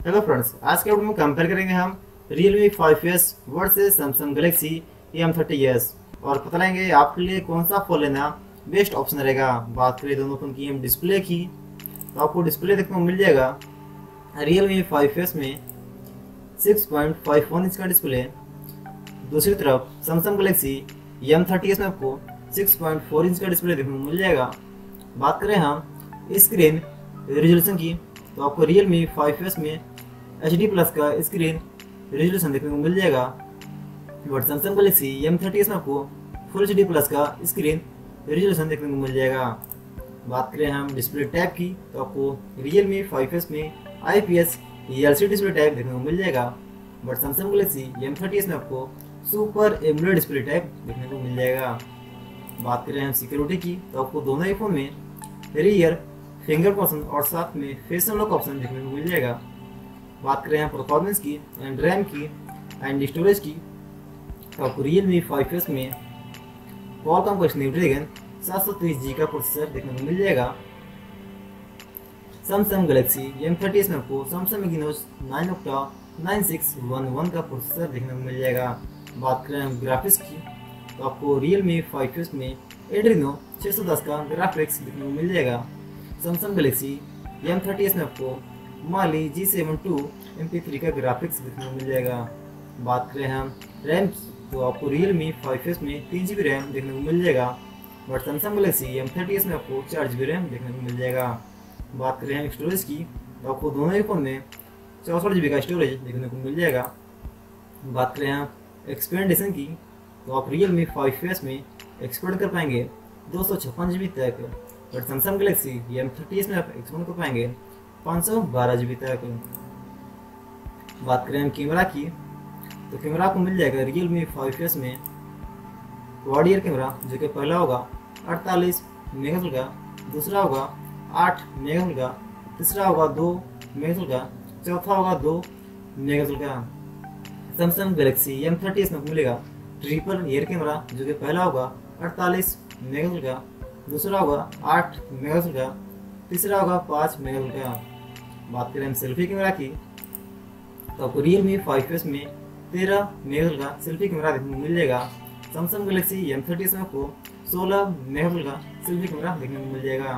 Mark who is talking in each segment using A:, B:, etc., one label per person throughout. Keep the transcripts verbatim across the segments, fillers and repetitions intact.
A: Hello friends, आज के video में कंपेयर करेंगे हम Realme five S versus Samsung Galaxy M thirty S और पता लगाएंगे आपके लिए कौन सा फ़ोन लेना बेस्ट ऑप्शन रहेगा। बात करें दोनों फ़ोन की हम डिस्प्ले की, तो आपको डिस्प्ले देखने को मिल जाएगा Realme फाइव एस में six point five one inch का डिस्प्ले। दूसरी तरफ Samsung Galaxy M thirty S में आपको सिक्स पॉइंट फोर इंच का डिस्प्ले देखने को मिल जाएगा। बात करें हम स्क्रीन रेजोल्यूशन की, तो आपको Realme फाइव एस में एच डी प्लस का स्क्रीन रेजोल्यूशन देखने को मिल जाएगा, but Samsung Galaxy M thirty S में आपको फुल एच डी प्लस का स्क्रीन रेजोल्यूशन देखने को मिल जाएगा। बात करें हम डिस्प्ले टाइप की, तो आपको Realme फाइव एस में I P S L C D display type देखने को मिल जाएगा, but Samsung Galaxy M thirty S में आपको सुपर एमोलेड डिस्प्ले टाइप देखने को मिल जाएगा। बात करें हम सिक्योरिटी की, तो आपको दोनों ही फोन में रियर फिंगर ऑप्शन और साथ में फेस अनलॉक ऑप्शन देखने को मिल जाएगा। बात करें हम परफॉर्मेंस की एंड रैम की एंड स्टोरेज की, तो आपको Realme फाइव एस में Qualcomm का स्नैपड्रैगन सात सौ तीस जी का प्रोसेसर देखने को मिल जाएगा। Samsung Galaxy M thirty S में आपको Samsung Exynos nine octa nine six one one का प्रोसेसर देखने को मिल जाएगा। बात करें हम ग्राफिक्स की, तो आपको Realme फाइव एस में Adreno सिक्स टेन का ग्राफिक्स देखने को मिल जाएगा। Samsung Galaxy M thirty S में आपको Mali G seven two M P three का ग्राफिक्स देखने को मिल जाएगा। बात करें हम रैम की, तो आपको Realme फाइव एस में तीन जी बी रैम देखने को मिल जाएगा, but Samsung Galaxy M thirty S में आपको चार जी बी रैम देखने को मिल जाएगा। बात करें हम स्टोरेज की, तो आपको दोनों ही फोन में चौंसठ जी बी का स्टोरेज देखने को मिल जाएगा। बात करें हम एक्सपेंडेशन की, तो आप Realme फाइव एस में एक्सपेंड कर पाएंगे दो सौ छप्पन जी बी तक, but Samsung Galaxy M thirty S में आप एक्सपेंड कर पाएंगे पाँच सौ बारह जी बी तक। बात करें हम कैमरा की, तो कैमरा आपको मिल जाएगा Realme फाइव एस में क्वाड ईयर कैमरा, जो कि पहला होगा अड़तालीस मेगापिक्सल का, दूसरा होगा आठ मेगापिक्सल का, तीसरा होगा दो मेगापिक्सल का, चौथा होगा दो मेगापिक्सल का। Samsung Galaxy M thirty S में मिलेगा ट्रिपल ईयर कैमरा, जो कि पहला होगा अड़तालीस मेगापिक्सल का, दूसरा होगा आठ मेगापिक्सल का, तीसरा होगा पाँच मेगापिक्सल का। बात करें हम सेल्फी कैमरा की, तो आपको Realme फाइव एस में तेरह मेगापिक्सल का सेल्फी कैमरा देखने को मिल जाएगा। Samsung Galaxy M thirty S में आपको सोलह मेगापिक्सल का सेल्फी कैमरा देखने को मिल जाएगा।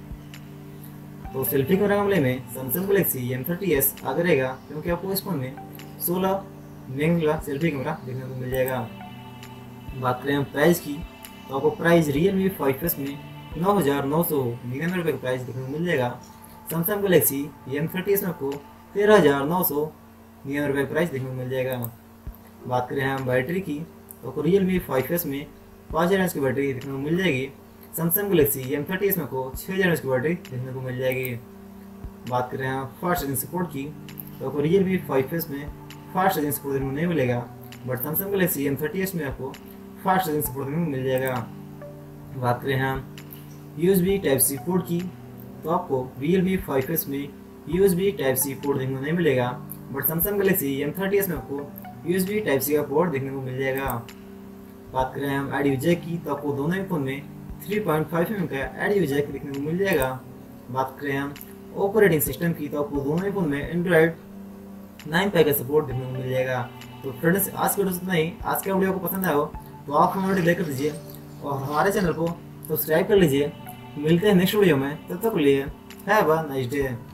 A: तो सेल्फी कैमरा मामले में Samsung Galaxy M thirty S आगे रहेगा, क्योंकि आपको इस फोन में सोलह मेगापिक्सल का सेल्फी कैमरा देखने को मिल जाएगा। बात करें हम प्राइस की, तो आपको प्राइस Realme फाइव एस में नौ हज़ार नौ सौ निन्यानवे रुपये का प्राइस देखने को मिल जाएगा। Samsung Galaxy M thirty S में आपको तेरह हज़ार नौ सौ निन्यानवे रुपये प्राइस देखने को मिल जाएगा। बात करें हम बैटरी की, तो आपको Realme फाइव एस में पाँच हज़ार एम एच की बैटरी देखने को मिल जाएगी। Samsung Galaxy M thirty S में आपको छः हज़ार एम एच की बैटरी देखने को मिल जाएगी। बात करें हम फास्ट चार्जिंग सपोर्ट की, तो आपको Realme फाइव एस में फास्ट चार्जिंग सपोर्ट देखने को नहीं मिलेगा, but Samsung Galaxy M thirty S में आपको फास्ट चार्जिंग सपोर्ट देखने को मिल जाएगा। बात करें हम U S B type C port की, तो आपको Realme फाइव एस में U S B type C port देखने को नहीं मिलेगा, but Samsung Galaxy M thirty S में आपको U S B type C का पोर्ट देखने को मिल जाएगा। बात करें हम ऑडियो जैक की, तो आपको दोनों ही फोन में three point five M M का ऑडियो जैक देखने को मिल जाएगा। बात करें हम ऑपरेटिंग सिस्टम की, तो आपको दोनों ही फोन में एंड्रॉइड नाइन पे का सपोर्ट देखने को मिल जाएगा। तो फ्रेंड्स, आज के वीडियो से इतना ही। आज के वीडियो को पसंद आया हो तो आप हमारे लाइक कर दीजिए और हमारे चैनल को सब्सक्राइब कर लीजिए। मिलते हैं नेक्स्ट वीडियो में, तब तक के लिए हैव अ नाइस डे।